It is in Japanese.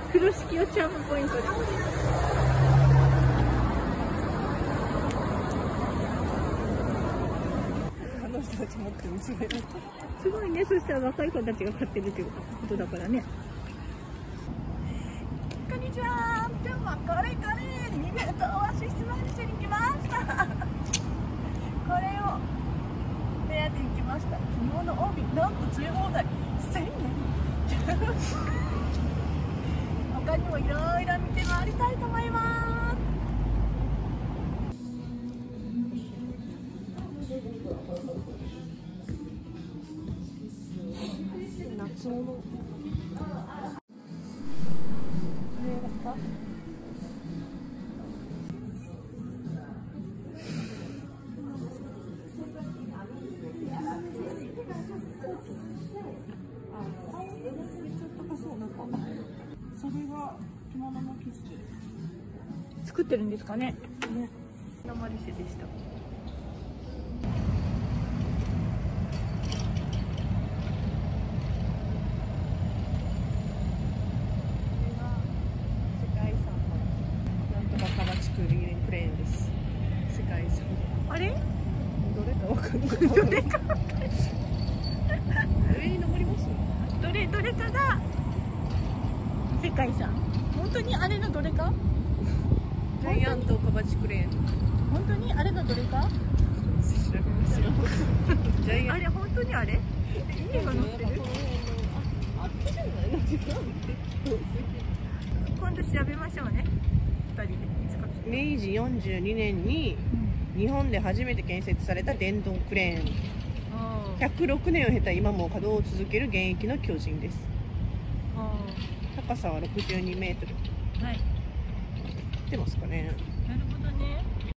風呂敷をチャームポイントで。 あの人たち持ってる娘です。 すごいね。そしたら若い子たちが買ってるってことだからね。 こんにちは。今日はこれ新潟オアシスマンシェに来ました。これを目当てに来ました。着物帯なんと詰め放題1000円。他にもいろいろ見て回りたいと思います。夏物。それが着物の生地で作ってるんですかね。 生マリシェでした。世界遺産のなんとかカバチクリーンクレーンです。世界遺産。 あれ？ どれかわかんない。 どれか。 上に登ります？ どれかが世界遺産。本当にあれのどれか？ ジャイアントカバチクレーン。 本当にあれがどれか？ 調べますよ。ジャイアント。 あれ本当にあれ？家が乗ってる？ あっちじゃないの？違う。 今度調べましょうね。2人で。 明治42年に日本で初めて建設された電動クレーン。106年を経た今も稼働を続ける現役の巨人です。高さは62メートル。 はい。 出ますかね。 なるほどね。